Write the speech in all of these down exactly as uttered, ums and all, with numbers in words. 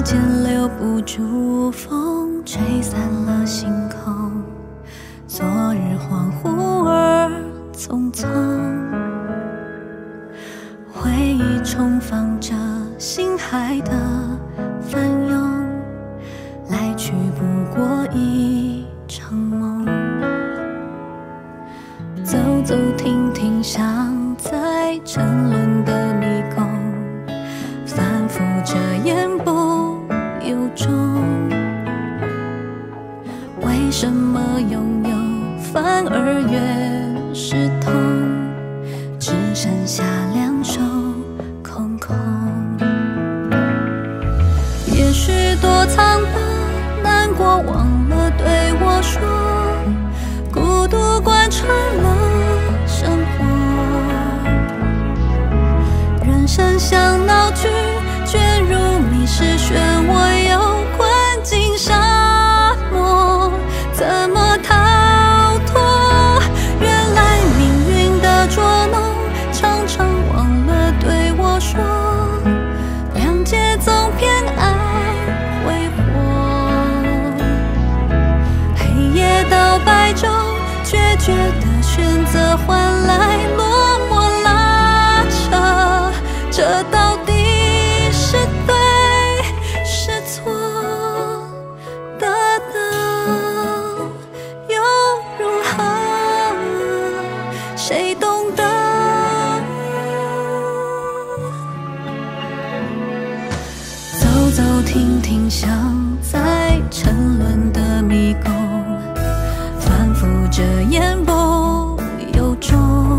间留不住风，吹散了星空。昨日恍惚而匆匆，回忆重放着心海的翻涌，来去不过一场梦。走走停停，像在沉沦的迷宫，反复着言不由衷。为什么拥有反而越是痛？只剩下两手空空。也许躲藏的难过忘了对我说，孤独贯穿了生活。人生像闹剧，卷入迷失漩涡，又困进沙漠，怎么逃脱？原来命运的捉弄，常常忘了对我说，谅解总偏爱挥霍。黑夜到白昼，决绝的选择换来落寞拉扯，这到底是对是错？得到又如何？谁懂得？走走停停，像在沉沦的迷宫，反复着言不由衷。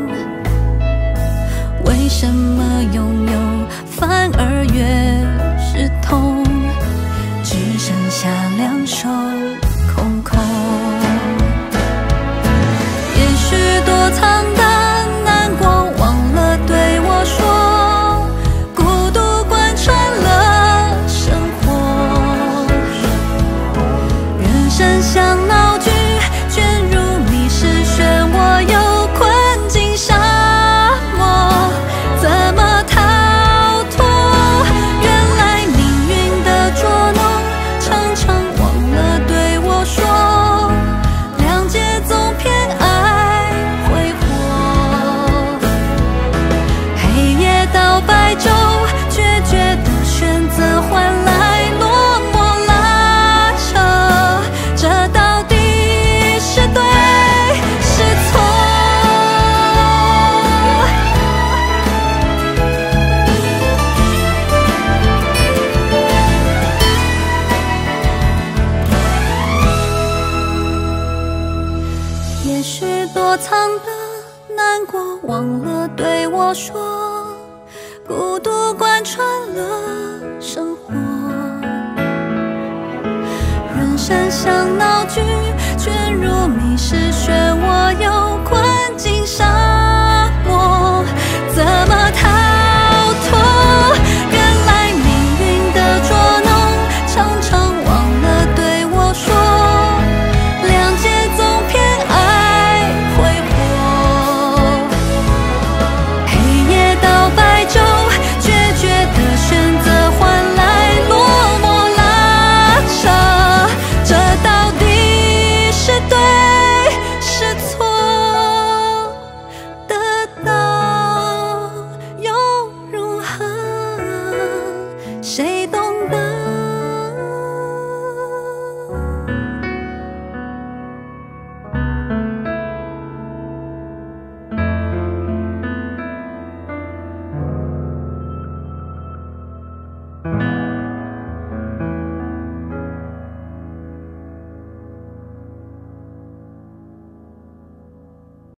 为什么拥有反而越是痛？只剩下两手空空。也许躲藏的难过忘了对我说，孤独贯穿了生活。人生像闹剧，卷入迷失漩涡，又困进沙漠，怎么逃脱？原来命运的捉弄，常常忘了对我说，谅解总偏爱挥霍。黑夜到白昼，决绝的选择换来落寞拉扯，这到底是对是错？也许躲藏的难过忘了对我说，孤独贯穿了生活。人生像闹剧，卷入迷失漩